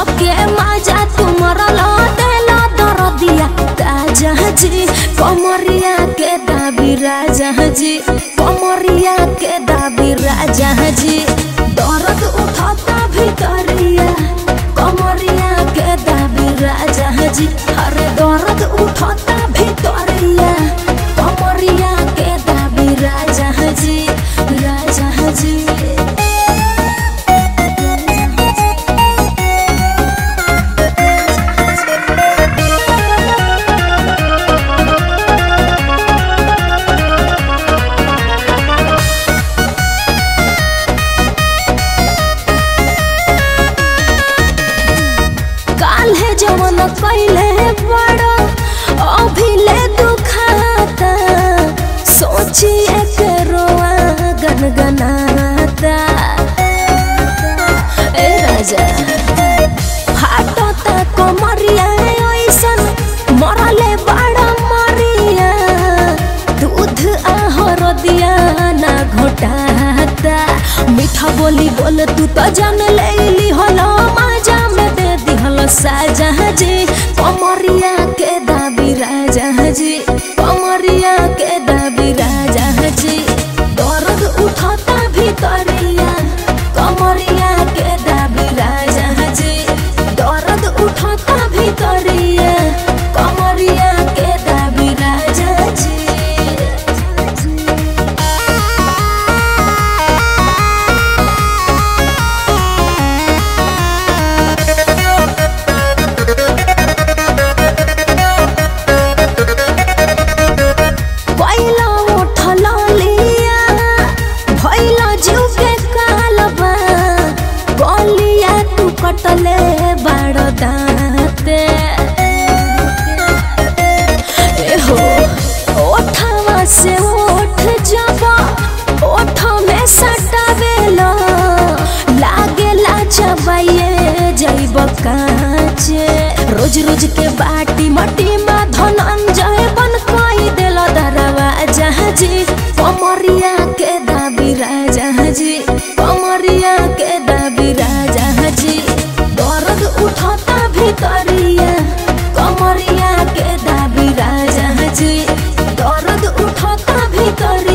के माजा तुमरला देला दरदिया ताजा जी कमरिया के दाबी राजा जी कमरिया के दाबी राजा जी दर्द उठाता भितरिया कमरिया के दाबी राजा जी अरे दर्द उठाता भितरिया कमरिया के दाबी राजा जी राजा जी जवन कैले बड़ा अभिले दुखाता सोचिए के रोआ गनगनाता ए राजा फाटता कमरिया ऐसन मरले बड़ा मरिया दूध आहर दिया ना घोटाता मीठा बोली बोल तू तो जान लेली हलो माजा में दे दिहलो साजा जी कमरिया के दाबी राजा जी कमरिया के दाबी राजा जी दर्द उठाता भितरिया कमरिया के दाबी राजा जी दर्द उठाता भितरिया कमरिया के दाबी राजा जी कटले बड़ दाते हो ओठवा से ओठ जबा ओठ में सटावेला लागेला चबाइए जैब काचे रोज रोज के बाटी मटी में धनंजय बन कोई देला दरवाजा जी कमरिया के दाबी राजा जी कमरिया के दाबी राजा जी दर्द उठाता भितरिया कमरिया के दाबी राजा जी दर्द उठाता भितरिया